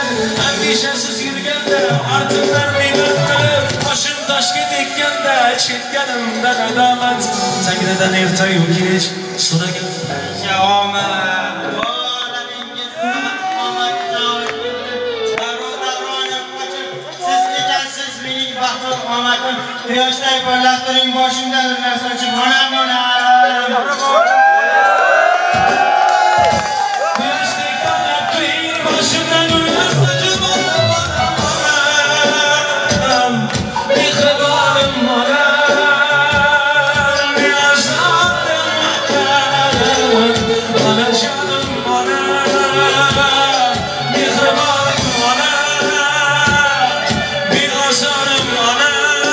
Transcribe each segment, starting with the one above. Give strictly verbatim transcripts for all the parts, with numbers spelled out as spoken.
Andishasiz yurganda ortimdan mehnat qilib boshim toshga tekkanda chekkanimda nadomat tagridan ertayu kech so'ragan omad omadim quyoshday porlab turing boshimda bir narsa uchib onam onam quyoshday porlab turing boshimda bir narsa uchib onam onam mehribonim onam beazorim onam onajonim onam mehribonim onam beazorim onam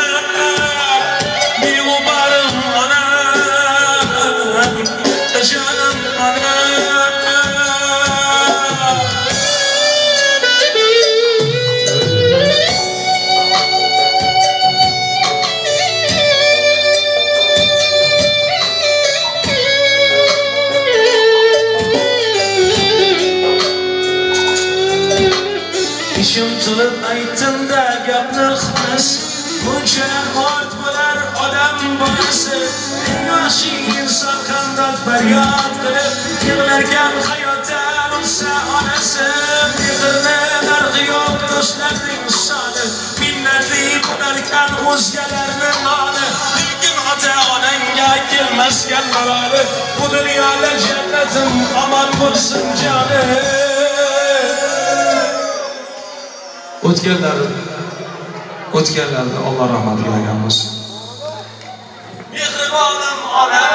İşim tılıp aytımda gapni xmas buncha ort bo'lar odam bolasi eng yaxshi inson qandoq faryod qilib yig'larkan hayotdan o'lsa onasi mehrni narxi yo'q do'stlarning soni minnatli bo'larkan o'zgalarni moli lekin ota onangga kelmasgan maloli bu dunyoda jannatim omon bo'lsin jonim o'tganlar o'tganlarni Alloh rahmatiga olgan bo'lsin. Mehribonim onam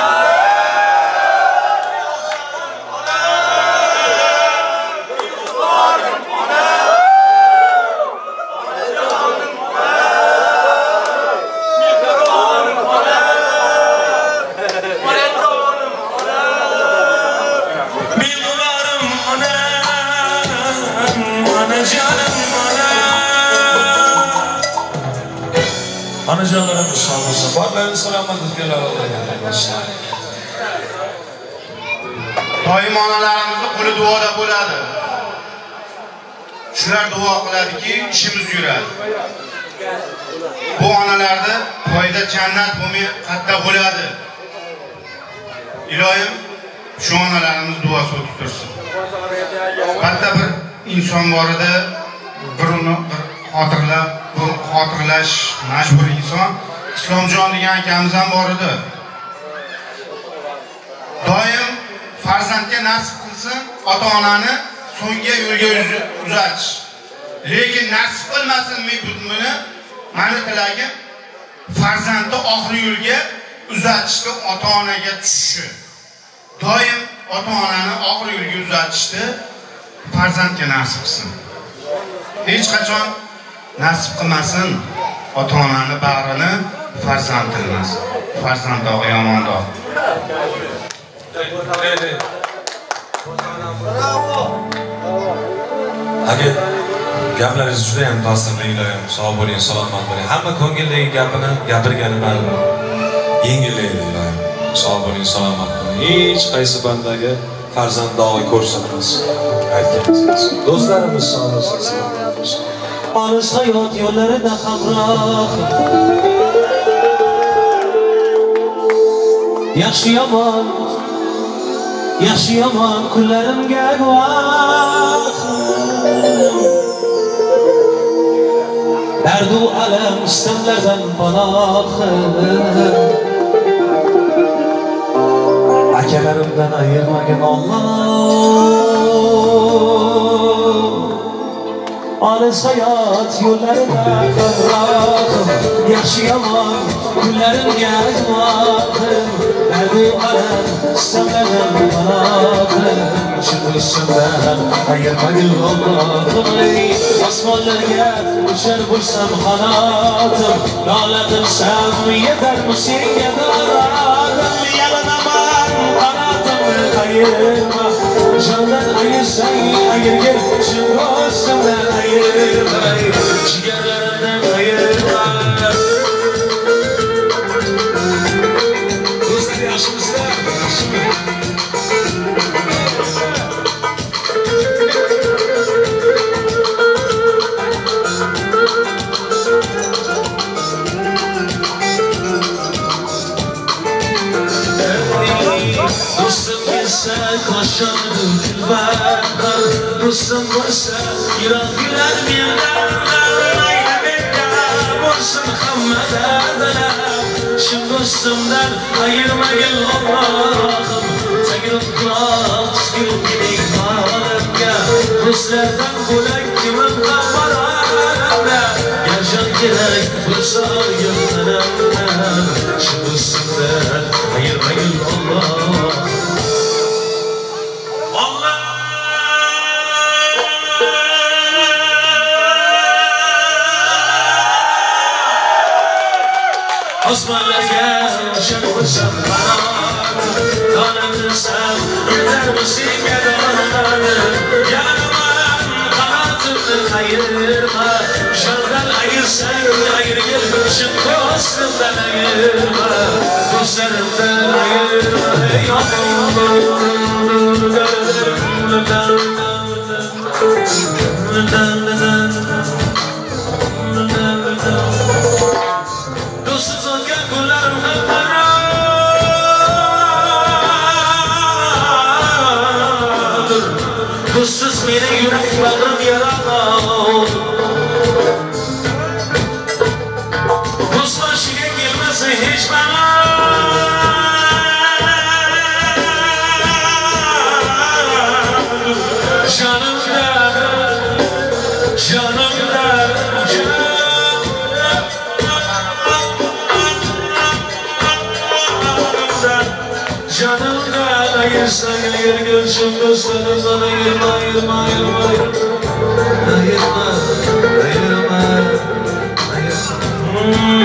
Anacanlarımız sağ olsun. Barlarını salamatlık belalarına olsun. Doim onalarimizni qo'li duoda bo'ladi. Shular duo qiladiki, ishimiz yuradi. Bu onalarda foyda jannat bo'lmay qatta bo'ladi. Iloyim shu onalarimiz duosi o'tib tursin. Hatta bir inson bor edi, birini bir xotirlab, bu xotirlash majbur inson Islomjon degan akamiz ham bor edi. Doim farzandga nasib qilsin ota-onani so'nggi yo'lga uzatish. Lekin nasib qilmasin buni meni tilagim farzandni oxirgi yo'lga uzatishga ota-onaga tushishi. Doim ota-onani oxirgi yo'lga uzatishni farzandga nasib qilsin. Hech qachon nasib qilmasin ota-onani bag'rini farzand tilmas. Farzand dog'i yomon dog'. Aka, gaplaringiz juda ham ta'sirli iloyim. Sog' bo'ling, salomat bo'ling. Hamma ko'ngildagi gapini gapirgani ma'lum. Yengillaydi iloyim. Sog' bo'ling, salomat bo'ling. Hech qaysi bandaga farzand dog'i ko'rsatmas. Aytganingiz. Do'stlarimiz sog' bo'lsin, salomat bo'lsin. Olis hayot yo'llarida hamroh yaxshi yomon yaxshi yomon kunlarimga guvoh dardu alam istamlardan panoh akalarimdan ayirmagan Alloh olis hayot yo'llarida hamroh yaxshi yomon kunlarimga guvoh dardu alam istamlardan panoh shunday ishimdan ayirmagin Alloh osmonlarga uchar bo'lsam qanotim nola qilsam yetarmi senga doratim yalinaman qanotimni qayirma jondan ayirsang ayirgin shu do'stimdan ayirmay jigarlarimdan ayirma do'stlar yaxshimisizlar? bo'lsa yurak güler mendan aylamakka bo'lsin hamma dardalar shu do'stimdan ayirmagin Allohim tagir quloq tutgin holatga do'stlardan bo'lak kimim qamar yaşan gerek bo'lsa yollanam shu do'stimdan ayirmagin Alloh Osmanlarga o'shan bo'lsam donamsam yetar senga donadim yaraman qanotimni qayirma shardan ayirsang ayirgil shu do'stimdan ayirma do'stlarimdan ayirma Dostsuz meni yürek bağrım yaramam Dost başıga gelmesi hiç bana Canımda, canımda, canımda ayırsan ayır gülşüm dostlarımdan ayırma ayırma ayırma ayırma ayırma ayırma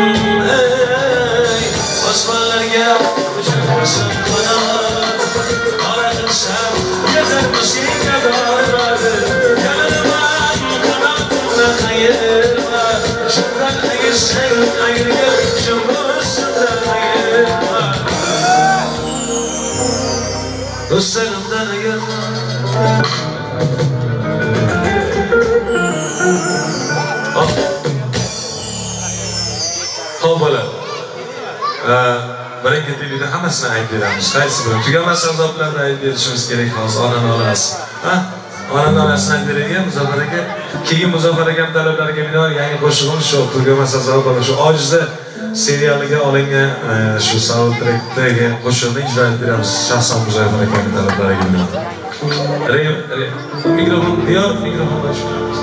ey Osmanlarga uçurmasın bana aradımsam yeter mi senga donadim yaraman qanotimni qayirma shundan ayirsang ayirgil shu do'stimdan ayirma Dostlarımdan ayırma Xo'p bola. Birinchi televizorda hammasini aytib beramiz. Qaysi biri? Tugamas savdolarni aytib berishimiz kerak hozir. Onani olasiz. Ha? Onani olasini aytib beraylik Muzaffar aka. Keyin Muzaffar aka talablariga binoan yangi qo'shig'imiz shu Tugamas savdolar shu ojizda serialiga olingan shu soundtrackdagi qo'shiqni ijro etib beramiz. Shaxsan Muzaffar akaning talablariga binoan. Mikrofon, diyor mikrofon ochamiz.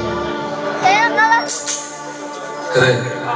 Qara.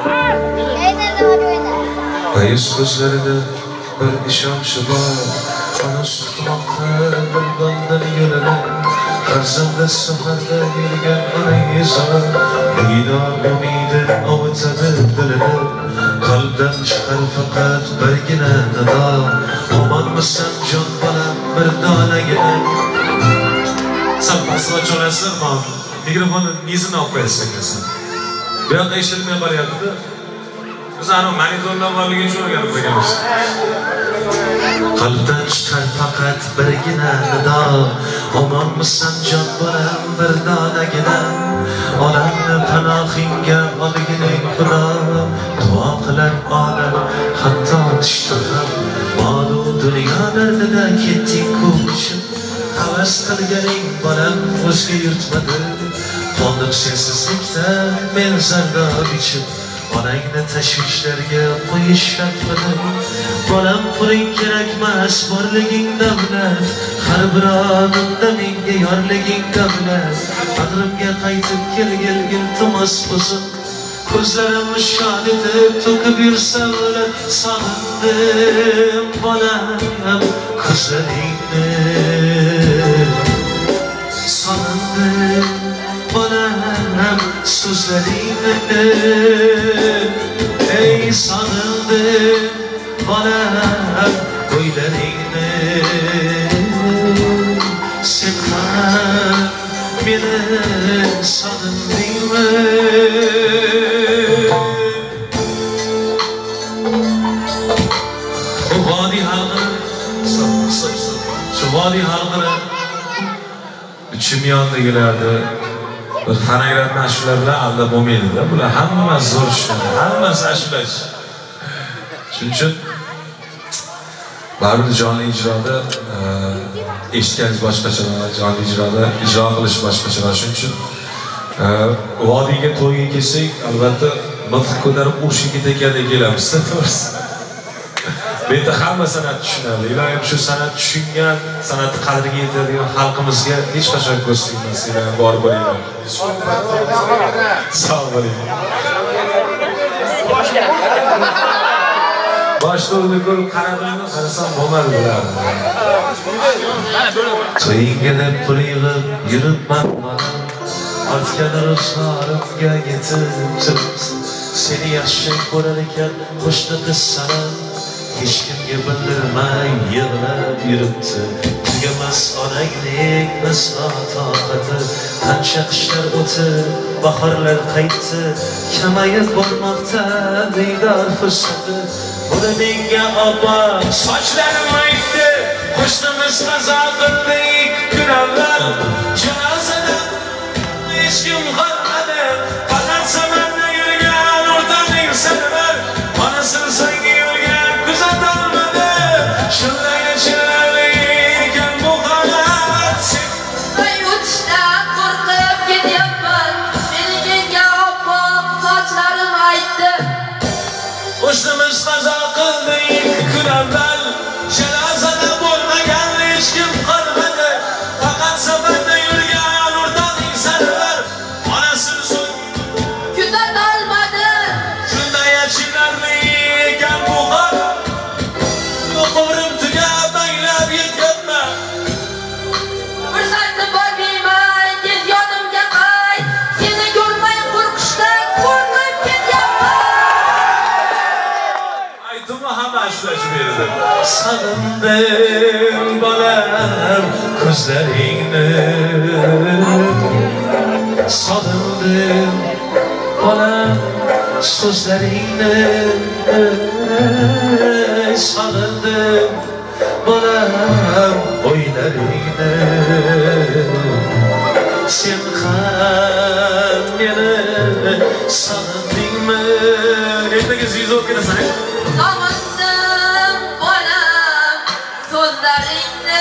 Ayız gözlerinde bir işamşı var Ana tutmakta bir bandan yönelen Karzımda sahada yürgen anayı zar İdam ümidi avutadı diline Kalpten çıkar fakat bergine nida Aman mısın can bana bir dana gelen Sen basma çöresler mi? Mikrofonun nizini okuyasın kesin Bir anda işlerim yapar yaptı Biz ana monitorlar borligi uchun o'rganib qo'yganmiz. Qalbdan chiqar faqat birgina nido Omonmisan jon bolam bir donagina Olamni panohingga olgining xudo Duo qilar olam hatto tushda ham Molu dunyo dardida ketding ko'chib Havas qilganing bolam o'zga yurtmadi Qoldim sensizlikda men zardob ichib Onangni tashvishlarga qo'yish shartmadim Bolam puling kerakmas borliging davlat Har bir onimda menga yorliging davlat Bag'rimga qaytib kelgil iltimos bo'lsin Ko'zlarim shon etib to'kib yursa ular Sog'indim bolam ko'zlaringni Sog'indim bolam so'zlaringni Ey sog'indim bolam o'ylaringni Sen ham meni sog'indingmi Bu vodiy halqini Shu vodiy halqini Chimyondagilarda bir fanagratni ashulalar bilan aldab bo'lmaydi-da. Bular hammasi zo'r ishlar, hammasi ashulash. Shuning uchun baribir jonli ijroda eshitganingiz boshqachalar, jonli ijroda ijro qilish boshqachalar. Shuning uchun vodiyga to'yga kelsak, albatta nutq ko'tarib o'sha ketayotgandek kelamiz, to'g'risi. Bu yerda hamma san'at tushunadi. Ilohim shu san'at tushungan, san'at qadriga yetadigan xalqimizga hech qachon ko'z tegmasligini bor bo'linglar. Sog' bo'ling. Boshlovni ko'rib qaradimmi, qarasam bo'lmadi bular. To'yingga deb pul yig'ib yuribman mana. Ortga ruxsatimga yetib turibsan. Seni yaxshi ko'rar ekan qo'shni qiz sana. Hech kimga bildirmay yig'lab yuribdi. Tugamas onanglik naslo toqati. Qancha qishlar o'tib, bahorlar qaytdi. Kamayib bormoqda diydor fursati. Buni menga opa sochlarim aytdi. Qo'shnimiz qazo qildi kun avval. Janozada hech kim qolmadi. Faqat samarda yurgan o'rtaning sarvar. Onasini so'nggi yo'lga kuzatolmadi. Shunday chiroyli ekan bu holat. To'y o'tishdan qo'rqib ketyapman. Meni menga opa sochlarim aytdi. Qo'shnimiz qazo qildi kun avval. Janozada bo'lmagan hech kim qolmadi. Faqat safarda yurgan o'rtoqning sarvar. Onasini so'nggi Kuzatolmadi. shunday achinarli ekan bu holat. O'qirim tugab baylab yetyapman. Fursatni bor deyman, tez yonimga qayt. Seni ko'rmay qo'rqishdan qo'rqib ketyapman. Aytimi hamma shunaqa berdi. Sog'indim bolam ko'zlaringni. Sog'indim bolam so'zlaringni. Sog'indim bolam o'ylaringni. Sen ham meni sog'indingmi? Ertaga zizo kelasan. Sog'indim bolam so'zlaringni.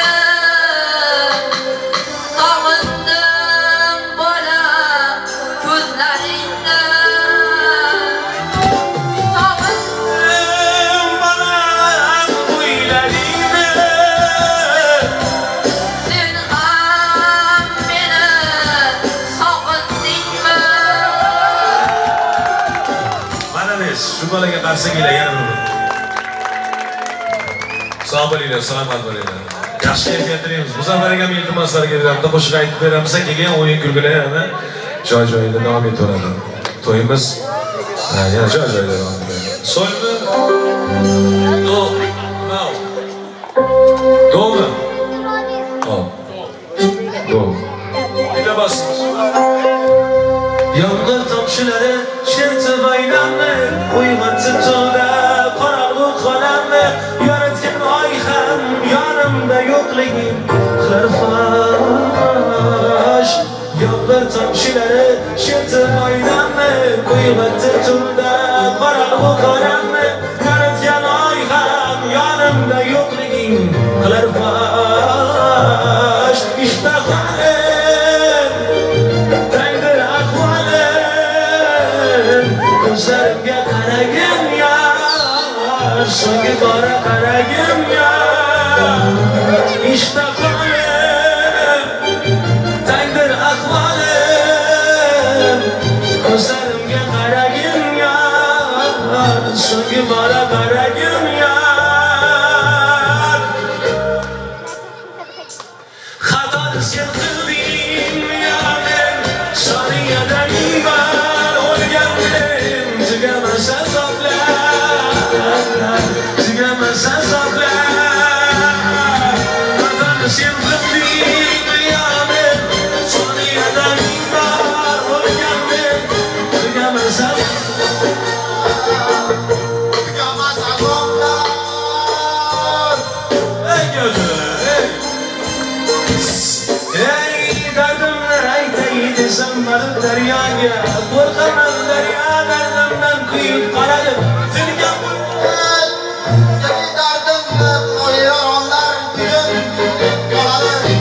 Sog'indim bolam ko'zlaringni. Sog'indim Bolam o'ylaringni. sen ham meni sog'indingmi? Mana biz shu bolaga qarshi kelgan uni. Sog' bo'linglar, salomat bo'linglar. Yaxshi kayfiyatdamiz. Bu safar ham iltimoslarga bitta qo'shiq aytib beramiz, keyin o'yin kulgular yana joy-joyida davom etaveradi. To'yimiz yana joy-joyida davom etadi. So'lmi? Do. No. Do'mi? Hop. Do. Bitta bas. Yomg'ir tomchilari chertib aylanni, uyg'otib to'da qorong'u xonamni. Yaratgan oy ham yonimda yo'qliging qilar fosh. Yomg'ir tomchilari chertib aylanni, uyg'otib to'da qorong'u xonamni. Yaratgan oy ham yonimda yo'qliging qilar fosh. Ishtahim tangdir ahvolim. Ko'zlarimga qaragin yar, so'nggi bora qaragin yar. Ishtahim tangdir ahvolim. Ko'zlarimga qaragin yar, so'nggi bora qaragin yar. Xatoni sen qilding men, soniyada ming bor o'lgandim. Tugamasa azoblar, tugamasa azoblar. Xatoni sen qilding men, soniyada ming bor o'lgandim. Tugamasa Tugamas azoblar. ey gözüm, ey. Ey dardimni aytay desam borib daryoga. Qo'rqaman daryo dardimdan kuyib qaradim. Tilga Senin derdinle koyuyor onlar gün qoladi.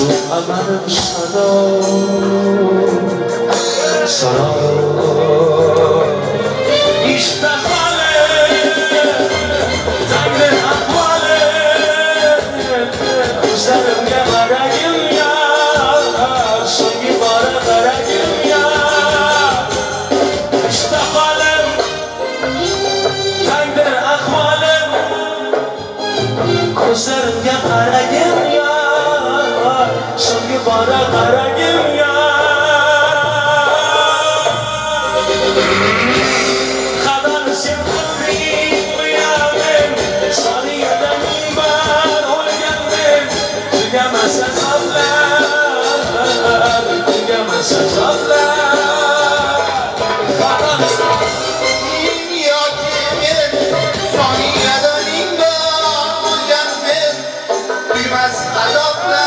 Şu amalim sana Sana İşte halim Tanrı ahvalim Gözlerimde karayım ya Soğuk bana karayım ya İşte halim Tanrı ahvalim Gözlerimde karayım ya So'nggi bora qaragim ya Qadar sen qilding uyamin Soniyada ming bor o'lganmen Tugamas azoblar Tugamas azoblar Qadar sen yoki men Soniyada ming bor o'lganmen Tugamas azoblar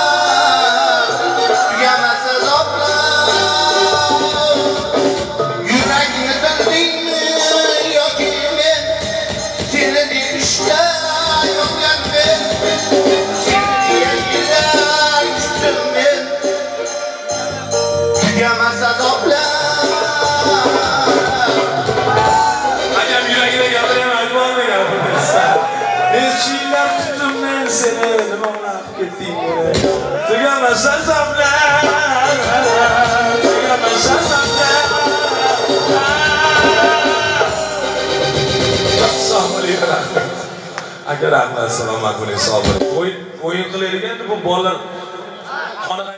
Hocam yüreğine gapirayım, aytmoqni gapirsan. Men chiylar tutdim men seni, nima qilib ketding buni? Tugamas azoblar, tugamas azoblar. Assalomu alaykum. Aka rahmat, salomat bo'ling, sog' bo'ling. O'yin o'yin qilayotganda bu bolalar